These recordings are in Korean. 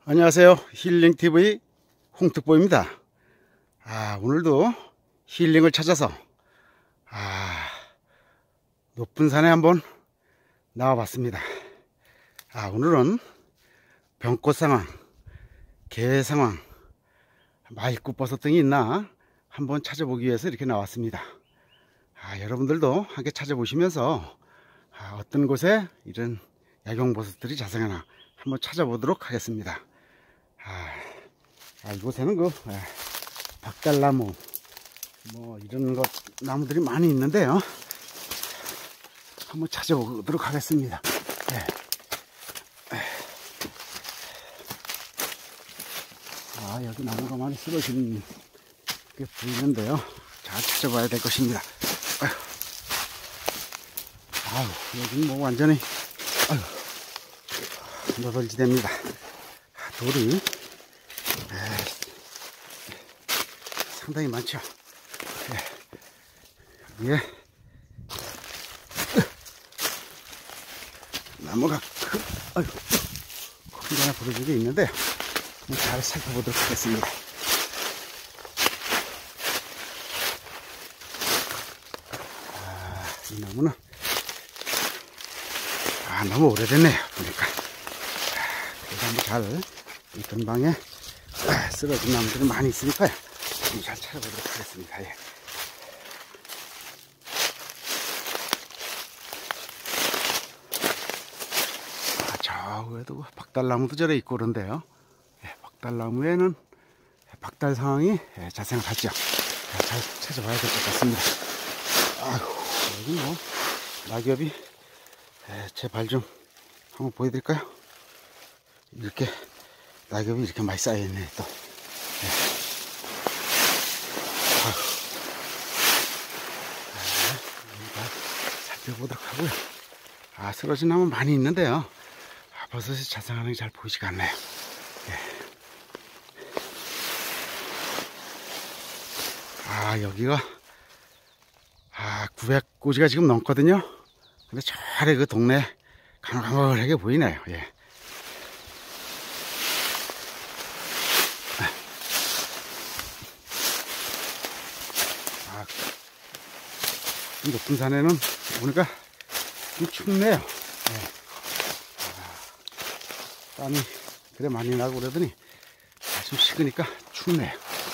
안녕하세요. 힐링TV 홍특보입니다. 오늘도 힐링을 찾아서 높은 산에 한번 나와봤습니다. 오늘은 병꽃 상황, 개 상황, 말굽버섯 등이 있나 한번 찾아보기 위해서 이렇게 나왔습니다. 여러분들도 함께 찾아보시면서 어떤 곳에 이런 야경버섯들이 자생하나 한번 찾아보도록 하겠습니다. 이곳에는 박달나무 이런 것 나무들이 많이 있는데요. 한번 찾아보도록 하겠습니다. 여기 나무가 많이 쓰러진 게 보이는데요. 잘 찾아봐야 될 것입니다. 여기는 완전히 너덜지대입니다. 돌이 상당히 많죠. 여기에 나무가 큰 게 하나 부러진 게 있는데 잘 살펴보도록 하겠습니다. 이 나무는 너무 오래됐네요. 보니까 그래서 한번 잘 이 근방에 쓰러진 나무들이 많이 있으니까요. 잘 찾아보도록 하겠습니다. 저 위에도 박달나무도 저래 있고 그런데요. 박달나무에는 박달 상황이 자생을 하죠. 잘 찾아봐야 될 것 같습니다. 여기 낙엽이 제 발 좀 한번 보여드릴까요? 이렇게 낙엽이 이렇게 많이 쌓여있네 또. 살펴보도록 하고요. 쓰러진 나무 많이 있는데요. 버섯이 자생하는 게 잘 보이지가 않네요. 여기가 900고지가 지금 넘거든요. 근데 저 아래 그 동네 가물가물하게 보이네요. 높은 산에는 오니까 좀 춥네요. 땀이 그래 많이 나고 그러더니 좀 식으니까 춥네요.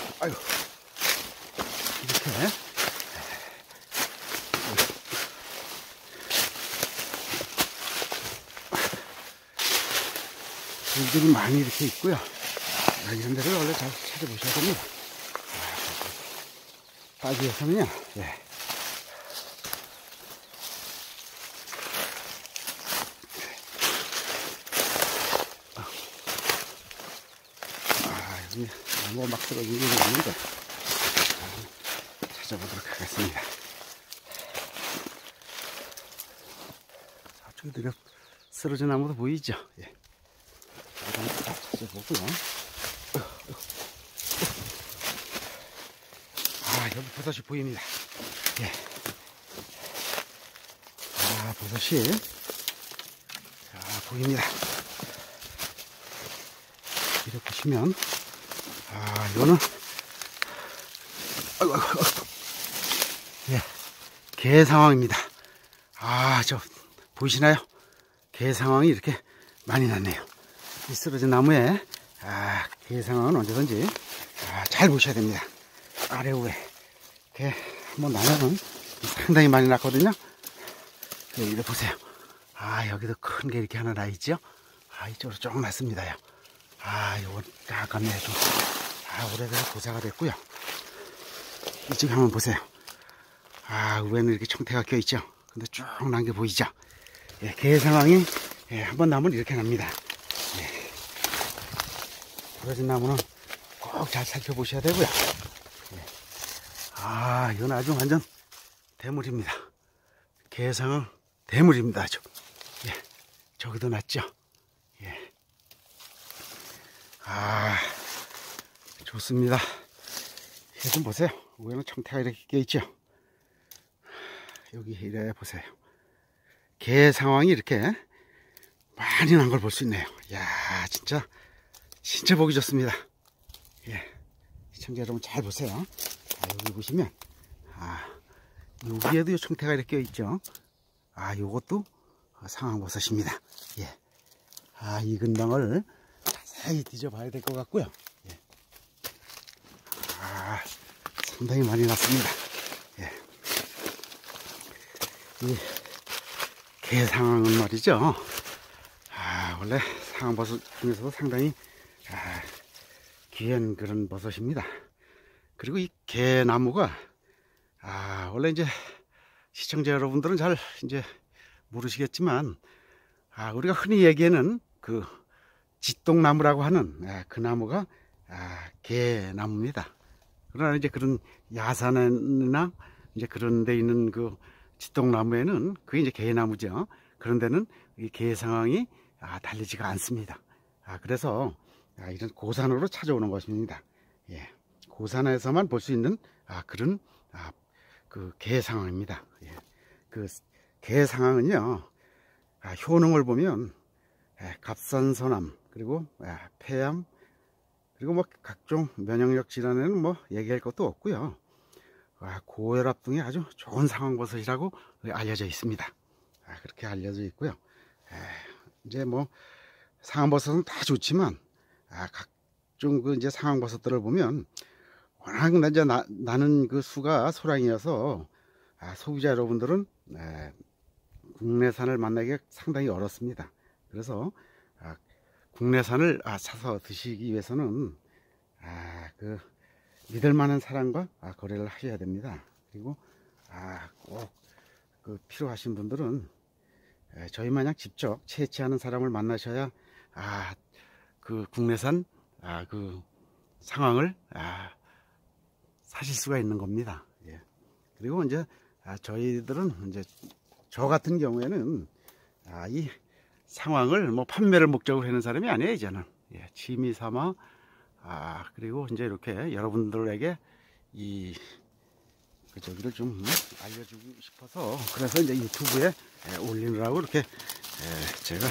이렇게 돌들이 많이 이렇게 있고요. 이런 데를 원래 잘 찾아보셔야 됩니다. 따기 위해서는요. 여기 나무가 막 쓰러지는 게 있는데 찾아보도록 하겠습니다. 저쪽에 내려 쓰러진 나무도 보이죠? 다 찾아보고요. 여기 버섯이 보입니다. 버섯이 보입니다. 이렇게 보시면 이거는 개 상황입니다. 저 보이시나요? 개 상황이 이렇게 많이 났네요. 이 쓰러진 나무에 개 상황은 언제든지 잘 보셔야 됩니다. 아래 위에 개 한번 나면은 상당히 많이 났거든요. 여기도 보세요. 여기도 큰 게 이렇게 하나 나 있죠. 이쪽으로 조금 났습니다요. 요건 아깝네요. 좀 오래돼서 고사가 됐고요. 이쪽에 한번 보세요. 위에는 이렇게 청태가 껴있죠. 근데 쭉 난 게 보이죠. 개 상황이 한번 나면 이렇게 납니다. 부러진 나무는 꼭 잘 살펴보셔야 되고요. 이건 아주 완전 대물입니다. 개 상황 대물입니다. 아주. 저기도 났죠. 좋습니다. 좀 보세요. 위에는 청태가 이렇게 껴있죠. 여기 이래 보세요. 개 상황이 이렇게 많이 난 걸 볼 수 있네요. 이야, 진짜 진짜 보기 좋습니다. 예. 시청자 여러분 잘 보세요. 여기 보시면, 여기에도 총태가 이렇게 있죠. 요것도 상황버섯입니다. 예. 이 근방을 자세히 뒤져봐야 될 것 같고요. 예. 상당히 많이 났습니다. 예. 이 개상황은 말이죠. 원래 상황버섯 중에서도 상당히 귀한 그런 버섯입니다. 그리고 이 개나무가 원래 이제 시청자 여러분들은 잘 이제 모르시겠지만 우리가 흔히 얘기하는 그 지똥나무라고 하는 그 나무가 개나무입니다. 그러나 이제 그런 야산이나 이제 그런 데 있는 그 지똥나무에는 그게 이제 개나무죠. 그런 데는 이 개상황이 달리지가 않습니다. 그래서 이런 고산으로 찾아오는 것입니다. 예. 고산에서만 볼 수 있는 그런 그 개상황입니다. 예. 그 개상황은요, 효능을 보면 갑상선암, 그리고 폐암, 그리고 뭐 각종 면역력 질환에는 뭐 얘기할 것도 없고요. 고혈압 등에 아주 좋은 상황버섯이라고 알려져 있습니다. 그렇게 알려져 있고요. 이제 뭐 상황버섯은 다 좋지만 각종 그 이제 상황버섯들을 보면 워낙 이제 나는 그 수가 소량이어서 소비자 여러분들은 국내산을 만나기가 상당히 어렵습니다. 그래서 국내산을 사서 드시기 위해서는 그 믿을만한 사람과 거래를 하셔야 됩니다. 그리고 꼭 그 필요하신 분들은 저희 마냥 직접 채취하는 사람을 만나셔야 그 국내산 그 상황을 사실 수가 있는 겁니다. 예. 그리고 이제 저희들은 이제 저 같은 경우에는 이 상황을 뭐 판매를 목적으로 하는 사람이 아니에요. 저는 취미 삼아 그리고 이제 이렇게 여러분들에게 저기를 좀 알려주고 싶어서 그래서 이제 유튜브에 올리느라고 이렇게 제가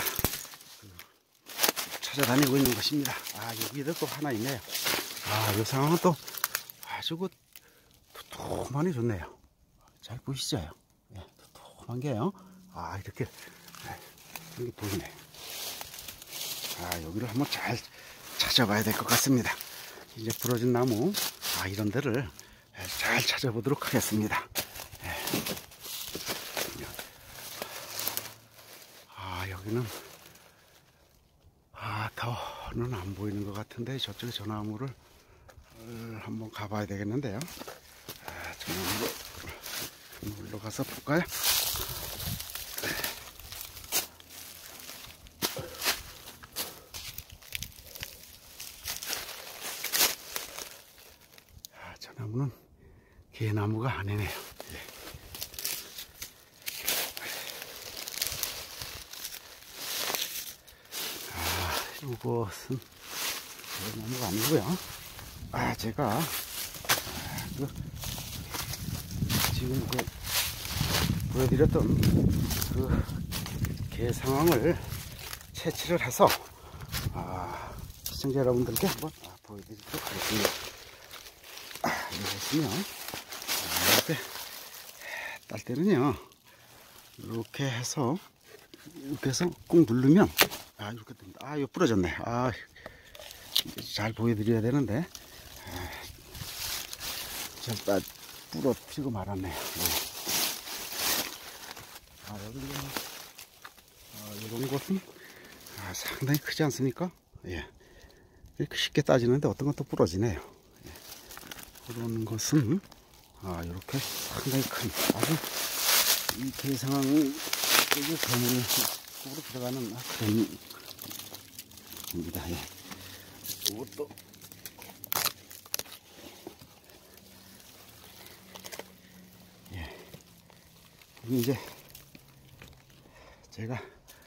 찾아다니고 있는 것입니다. 여기도 또 하나 있네요. 이 상황은 또 아주 그 도톰하니 좋네요. 잘 보이시죠? 예, 도톰한 게요. 이렇게 여기 보이네. 여기를 한번 잘 찾아봐야 될 것 같습니다. 이제 부러진 나무 이런 데를 잘 찾아보도록 하겠습니다. 여기는 더는 안 보이는 것 같은데 저쪽에 저 나무를 한번 가봐야 되겠는데요. 저 나무로 물러 가서 볼까요? 저 나무는 개나무가 아니네요. 이것은 개나무가 아니고요. 제가 지금 보여드렸던 그 개 상황을 채취를 해서 시청자 여러분들께 한번 보여드리도록 하겠습니다. 여기 보시면 이렇게 딸 때는요, 이렇게 해서 꾹 누르면 이렇게 됩니다. 이거 부러졌네. 잘 보여드려야 되는데 잘 부러뜨리고 말았네요. 이런 것은 상당히 크지 않습니까? 이렇게 쉽게 따지는데 어떤 것도 부러지네요. 그런 것은 이렇게 상당히 큰 아주 이 개상황 쪽에 거물로 들어가는 그런 겁니다. 이것도 여기 이제 제가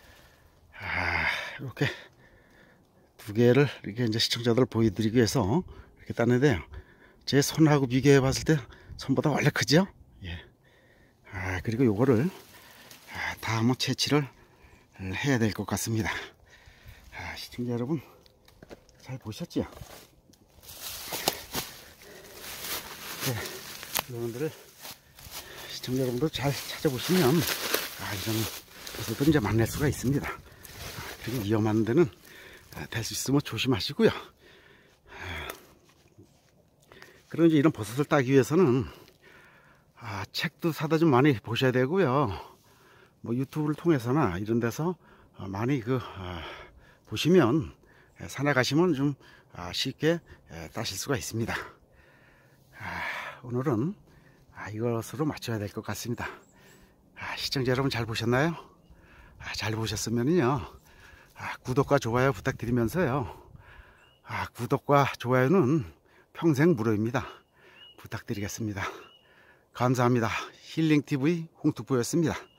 이렇게 두 개를 이렇게 이제 시청자들 보여드리기 위해서 이렇게 땄는데요. 제 손하고 비교해 봤을 때 손보다 원래 크죠? 그리고 요거를 다 한번 채취를 해야 될 것 같습니다. 시청자 여러분 잘 보셨죠? 네, 여러분들 시청자 여러분들 잘 찾아보시면 이런 버섯을 이제 만날 수가 있습니다. 그리고 위험한 데는 될 수 있으면 조심하시고요. 그런 이런 버섯을 따기 위해서는 책도 사다 좀 많이 보셔야 되고요. 뭐 유튜브를 통해서나 이런 데서 많이 보시면 산에 가시면 좀 쉽게 따실 수가 있습니다. 오늘은 이것으로 맞춰야 될 것 같습니다. 시청자 여러분 잘 보셨나요? 잘 보셨으면요, 구독과 좋아요 부탁드리면서요, 구독과 좋아요는 평생 무료입니다. 부탁드리겠습니다. 감사합니다. 힐링TV 홍투부였습니다.